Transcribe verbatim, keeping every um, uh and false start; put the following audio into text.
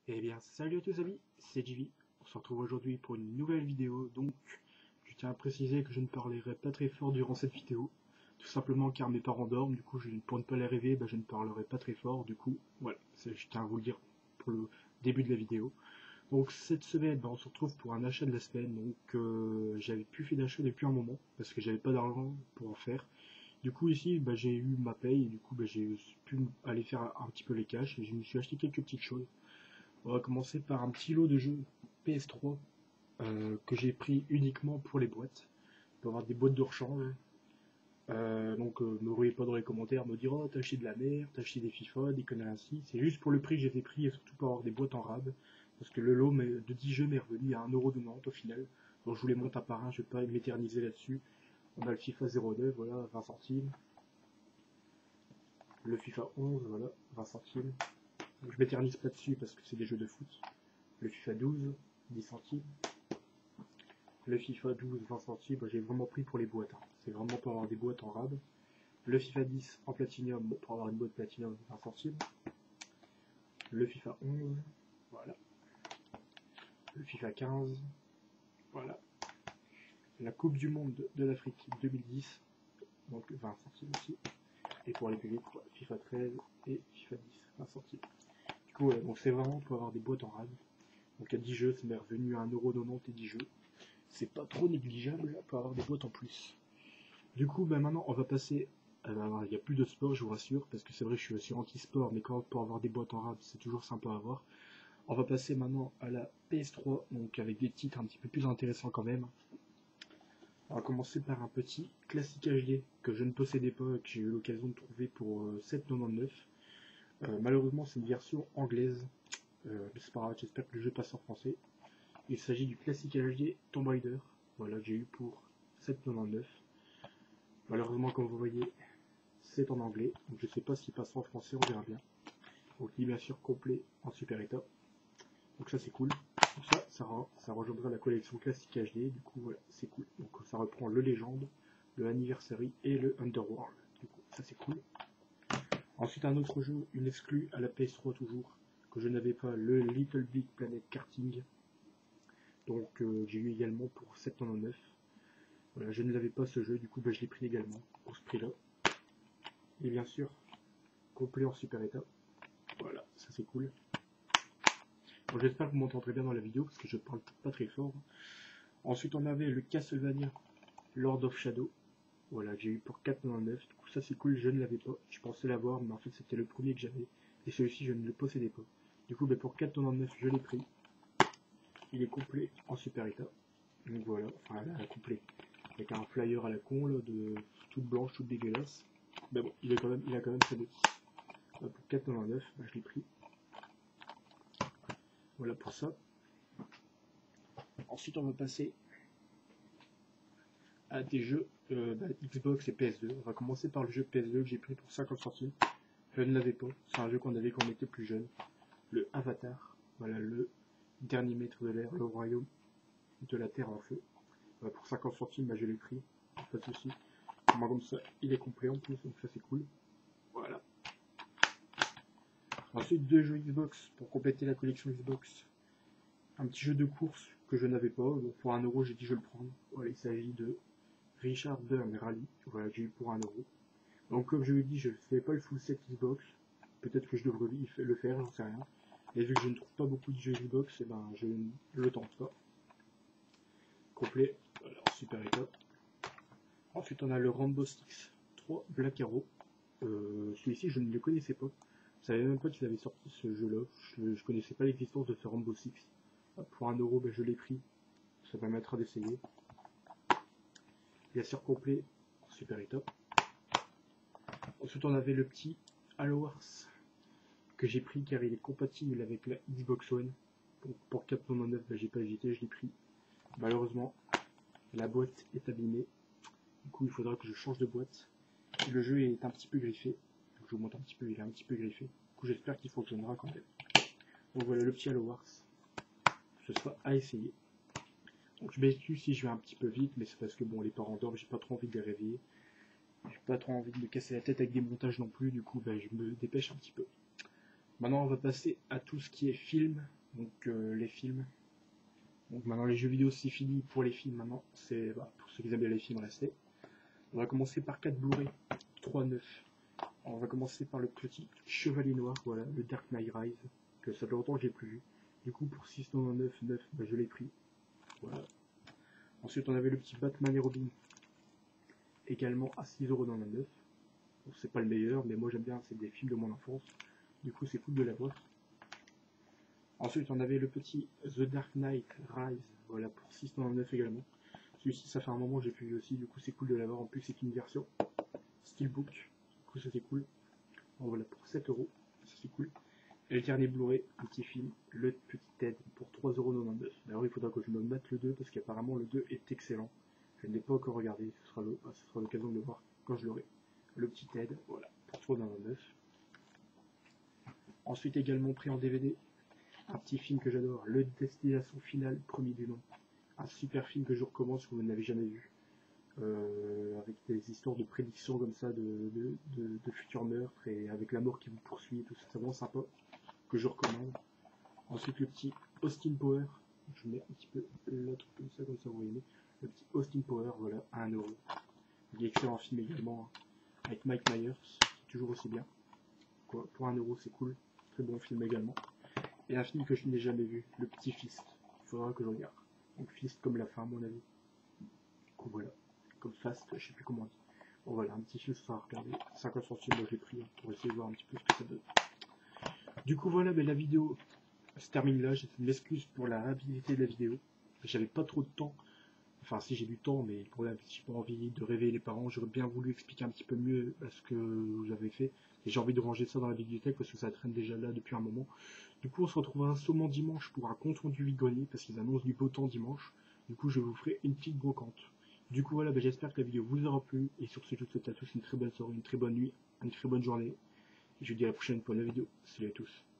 Eh bien, salut à tous amis, c'est J V. On se retrouve aujourd'hui pour une nouvelle vidéo. Donc, je tiens à préciser que je ne parlerai pas très fort durant cette vidéo. Tout simplement car mes parents dorment, du coup, je, pour ne pas les réveiller, bah, je ne parlerai pas très fort. Du coup, voilà, je tiens à vous le dire pour le début de la vidéo. Donc, cette semaine, bah, on se retrouve pour un achat de la semaine. Donc, euh, j'avais plus fait d'achat depuis un moment parce que j'avais pas d'argent pour en faire. Du coup, ici, bah, j'ai eu ma paye et du coup, bah, j'ai pu aller faire un, un petit peu les caches et je me suis acheté quelques petites choses. On va commencer par un petit lot de jeux P S trois euh, que j'ai pris uniquement pour les boîtes. Pour avoir des boîtes de rechange. Euh, donc, euh, me voyez pas dans les commentaires me dire oh, t'as acheté de la merde, t'as acheté des FIFA, des conneries ainsi. C'est juste pour le prix que j'ai fait pris et surtout pour avoir des boîtes en rab. Parce que le lot de dix jeux m'est revenu à un euro de Nantes au final. Donc, je vous les monte un par un, je vais pas m'éterniser là-dessus. On a le FIFA zéro neuf, voilà, vingt centimes. Le FIFA onze, voilà, vingt centimes. Donc, je m'éternise pas dessus parce que c'est des jeux de foot. Le FIFA douze, dix centimes. Le FIFA douze, vingt centimes, j'ai vraiment pris pour les boîtes. Hein. C'est vraiment pour avoir des boîtes en rab. Le FIFA dix en platinium, pour avoir une boîte platinium, vingt centimes. Le FIFA onze, voilà. Le FIFA quinze, voilà. La Coupe du Monde de l'Afrique deux mille dix, donc vingt centimes aussi. Et pour les publics, voilà, FIFA treize et FIFA dix, vingt centimes. Du coup, ouais, donc c'est vraiment pour avoir des boîtes en rab. Donc à dix jeux, ça m'est revenu à un euro quatre-vingt-dix et dix jeux. C'est pas trop négligeable pour avoir des boîtes en plus. Du coup, ben maintenant, on va passer. Alors, il n'y a plus de sport, je vous rassure, parce que c'est vrai, je suis aussi anti-sport, mais quand pour avoir des boîtes en rab, c'est toujours sympa à avoir. On va passer maintenant à la P S trois, donc avec des titres un petit peu plus intéressants quand même. On va commencer par un petit classique H D que je ne possédais pas et que j'ai eu l'occasion de trouver pour euh, sept euros quatre-vingt-dix-neuf. Euh, malheureusement, c'est une version anglaise. Euh, c'est pas grave, j'espère que le jeu passe en français. Il s'agit du classique H D Tomb Raider, voilà, que j'ai eu pour sept euros quatre-vingt-dix-neuf. Malheureusement, comme vous voyez, c'est en anglais, donc je sais pas s'il passe en français, on verra bien. Donc il est bien sûr complet en super état. Donc ça c'est cool. Donc ça, ça, ça rejoindra la collection classique H D, du coup voilà, c'est cool. Donc ça reprend le Légende, le Anniversary et le Underworld. Du coup, ça c'est cool. Ensuite un autre jeu, une exclue à la P S trois toujours, que je n'avais pas, le Little Big Planet Karting. Donc euh, j'ai eu également pour sept euros quatre-vingt-dix-neuf. Voilà, je ne l'avais pas ce jeu, du coup bah, je l'ai pris également pour ce prix là. Et bien sûr, complet en super état. Voilà, ça c'est cool. Bon, j'espère que vous m'entendrez bien dans la vidéo parce que je parle pas très fort. Ensuite on avait le Castlevania Lord of Shadow. Voilà, que j'ai eu pour quatre euros quatre-vingt-dix-neuf. Du coup ça c'est cool, je ne l'avais pas. Je pensais l'avoir, mais en fait c'était le premier que j'avais. Et celui-ci je ne le possédais pas. Du coup bah, pour quatre euros quatre-vingt-dix-neuf je l'ai pris. Il est complet en super état. Donc voilà, enfin là, complet. Avec un flyer à la con, là, de toute blanche, toute dégueulasse. Mais bon, il, est quand même, il a quand même sa note. Pour quatre euros quatre-vingt-dix-neuf, bah, je l'ai pris. Voilà pour ça. Ensuite, on va passer à des jeux euh, bah, Xbox et P S deux. On va commencer par le jeu P S deux que j'ai pris pour cinquante centimes. Je ne l'avais pas. C'est un jeu qu'on avait quand on était plus jeune. Le Avatar. Voilà, le dernier maître de l'air, le royaume de la terre en feu. Voilà, pour cinquante centimes, bah, je l'ai pris. Pas de soucis. Comme ça, il est complet en plus, donc ça c'est cool. Voilà. Ensuite, deux jeux Xbox pour compléter la collection Xbox. Un petit jeu de course que je n'avais pas. Donc pour un euro, j'ai dit je vais le prendre. Voilà, il s'agit de Richard Burn Rally. Voilà, j'ai eu pour un euro. Donc comme je l'ai dit, je ne fais pas le full set Xbox. Peut-être que je devrais le faire, j'en sais rien. Et vu que je ne trouve pas beaucoup de jeux Xbox, et ben je ne le tente pas. Complet, voilà, super état. Ensuite, on a le Rainbow Six trois Black Arrow. Euh, Celui-ci, je ne le connaissais pas. Je savais même pas qu'il avait sorti ce jeu-là. Je ne connaissais pas l'existence de ce Rainbow Six. Pour un euro, ben, je l'ai pris. Ça permettra d'essayer. Bien sûr, complet, super état. Ensuite, on avait le petit Halo Wars que j'ai pris car il est compatible avec la Xbox One. Donc, pour quatre euros quatre-vingt-dix-neuf, ben, j'ai pas hésité, je l'ai pris. Malheureusement, la boîte est abîmée. Du coup, il faudra que je change de boîte. Et le jeu est un petit peu griffé. Donc, je vous montre un petit peu, il est un petit peu griffé. Du coup, j'espère qu'il fonctionnera quand même. Donc voilà le petit Halo Wars. Ce sera à essayer. Donc je m'excuse si je vais un petit peu vite, mais c'est parce que bon, les parents dorment, j'ai pas trop envie de les réveiller. J'ai pas trop envie de me casser la tête avec des montages non plus, du coup ben, je me dépêche un petit peu. Maintenant on va passer à tout ce qui est film Donc euh, les films. Donc maintenant les jeux vidéo c'est fini pour les films maintenant. C'est bah, pour ceux qui aiment bien les films, restez. On va commencer par quatre Blu-ray, trois neuf. On va commencer par le petit Chevalier Noir, voilà, le Dark Knight Rise, que ça fait longtemps que j'ai plus vu. Du coup pour six cent quatre-vingt-dix-neuf, neuf, bah, je l'ai pris. Voilà. Ensuite on avait le petit Batman et Robin, également à six euros quatre-vingt-dix-neuf. Bon, c'est pas le meilleur, mais moi j'aime bien, c'est des films de mon enfance. Du coup c'est cool de l'avoir. Ensuite on avait le petit The Dark Knight Rise, voilà, pour six cent quatre-vingt-dix-neuf également. Celui-ci ça fait un moment que j'ai plus vu aussi, du coup c'est cool de l'avoir. En plus c'est une version Steelbook, du coup ça c'est cool. Bon, voilà pour sept euros, ça c'est cool. Et le dernier Blu-ray, un petit film, le petit Ted pour trois euros quatre-vingt-dix-neuf. D'ailleurs il faudra que je me mette le deux parce qu'apparemment le deux est excellent. Je ne l'ai pas encore regardé, ce sera l'occasion de le voir quand je l'aurai. Le petit Ted, voilà, pour trois euros quatre-vingt-dix-neuf. Ensuite également pris en D V D, un petit film que j'adore, Le Destination Finale, premier du nom. Un super film que je recommande si vous n'avez jamais vu. Euh, avec des histoires de prédictions comme ça de, de, de, de futurs meurtres et avec la mort qui vous poursuit et tout ça, c'est vraiment sympa, que je recommande. Ensuite le petit Austin Power, je mets un petit peu l'autre comme ça, comme ça vous voyez. Le petit Austin Power, voilà, à un euro. Il est excellent film également, avec Mike Myers, toujours aussi bien. Quoi, pour un euro c'est cool, très bon film également. Et un film que je n'ai jamais vu, Le Petit Fist, il faudra que je regarde. Donc Fist comme la fin à mon avis. Du coup voilà, comme Fast, je sais plus comment on dit. Bon voilà, un petit film ça à regarder, cinquante centimes, moi je l'ai pris, hein, pour essayer de voir un petit peu ce que ça donne. Du coup voilà, mais la vidéo se termine là, j'ai une excuse pour la rapidité de la vidéo. J'avais pas trop de temps, enfin si j'ai du temps, mais voilà, j'ai pas envie de réveiller les parents, j'aurais bien voulu expliquer un petit peu mieux ce que j'avais fait. Et j'ai envie de ranger ça dans la bibliothèque parce que ça traîne déjà là depuis un moment. Du coup on se retrouvera sûrement dimanche pour un compte rendu vide-grenier parce qu'ils annoncent du beau temps dimanche. Du coup je vous ferai une petite brocante. Du coup voilà, ben, j'espère que la vidéo vous aura plu. Et sur ce, je vous souhaite à tous une très bonne soirée, une très bonne nuit, une très bonne journée. Et je vous dis à la prochaine pour une vidéo. Salut à tous.